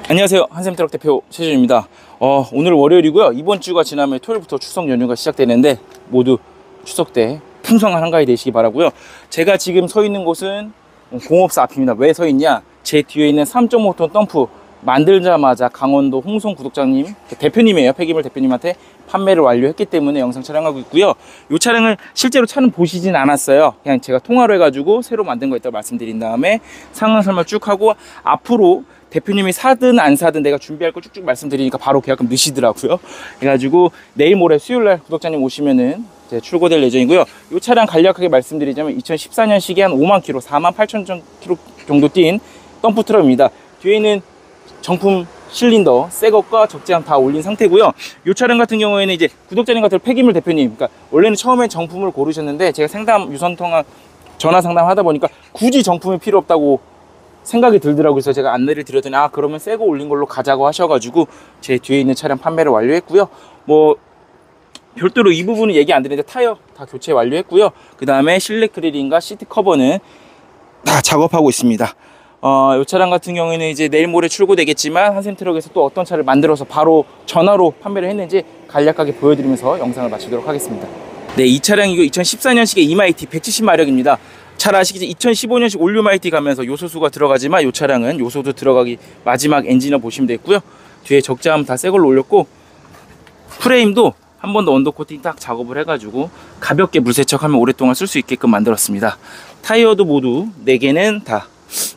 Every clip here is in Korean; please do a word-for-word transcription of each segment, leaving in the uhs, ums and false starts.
안녕하세요, 한샘트럭 대표 최준입니다. 어, 오늘 월요일이고요. 이번 주가 지나면 토요일부터 추석 연휴가 시작되는데 모두 추석 때 풍성한 한가위 되시기 바라고요. 제가 지금 서 있는 곳은 공업사 앞입니다. 왜 서 있냐, 제 뒤에 있는 삼 점 오 톤 덤프 만들자마자 강원도 홍송 구독자님, 대표님이에요. 폐기물 대표님한테 판매를 완료했기 때문에 영상 촬영하고 있고요. 이 차량을 실제로 차는 보시진 않았어요. 그냥 제가 통화로 해가지고 새로 만든 거 있다고 말씀드린 다음에 상황 설명 쭉 하고, 앞으로 대표님이 사든 안 사든 내가 준비할 거 쭉쭉 말씀드리니까 바로 계약금 넣으시더라고요. 그래가지고 내일 모레 수요일날 구독자님 오시면은 이제 출고될 예정이고요. 이 차량 간략하게 말씀드리자면 이천십사 년식에 한 오만 킬로, 사만 팔천 킬로 정도 뛴 덤프 트럭입니다. 뒤에는 정품 실린더 새 것과 적재함 다 올린 상태고요. 이 차량 같은 경우에는 이제 구독자님 같은 폐기물 대표님, 그러니까 원래는 처음엔 정품을 고르셨는데 제가 상담 유선 통화 전화 상담 하다 보니까 굳이 정품이 필요 없다고 생각이 들더라고요. 그래서 제가 안내를 드렸더니 아 그러면 새 거 올린 걸로 가자고 하셔가지고 제 뒤에 있는 차량 판매를 완료했고요. 뭐 별도로 이 부분은 얘기 안 드리는데 타이어 다 교체 완료했고요. 그 다음에 실내 그릴링과 시트 커버는 다 작업하고 있습니다. 어, 이 차량 같은 경우에는 이제 내일 모레 출고되겠지만 한샘트럭에서 또 어떤 차를 만들어서 바로 전화로 판매를 했는지 간략하게 보여드리면서 영상을 마치도록 하겠습니다. 네, 이 차량 이거 이천십사 년식의 이마이티 백칠십 마력입니다. 잘 아시겠지? 이천십오 년식 올류 마이티 가면서 요소수가 들어가지만 이 차량은 요소도 들어가기 마지막 엔진을 보시면 되고요. 뒤에 적재함 다 새 걸로 올렸고, 프레임도 한 번 더 언더코팅 딱 작업을 해가지고 가볍게 물세척하면 오랫동안 쓸 수 있게끔 만들었습니다. 타이어도 모두 네 개는 다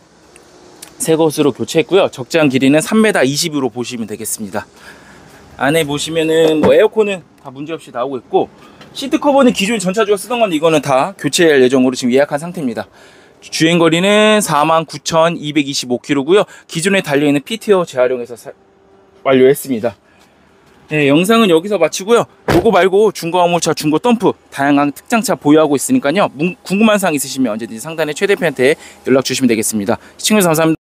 새 것으로 교체했고요. 적재함 길이는 삼 미터 이십으로 보시면 되겠습니다. 안에 보시면은 뭐 에어컨은 다 문제없이 나오고 있고, 시트 커버는 기존 전차주가 쓰던 건데 이거는 다 교체할 예정으로 지금 예약한 상태입니다. 주행거리는 사만 구천이백이십오 킬로미터고요. 기존에 달려있는 피티어 재활용해서 사, 완료했습니다. 네, 영상은 여기서 마치고요. 요거 말고 중고 화물차, 중고 덤프 다양한 특장차 보유하고 있으니까요. 궁금한 사항 있으시면 언제든지 상단에 최 대표한테 연락 주시면 되겠습니다. 시청해주셔서 감사합니다.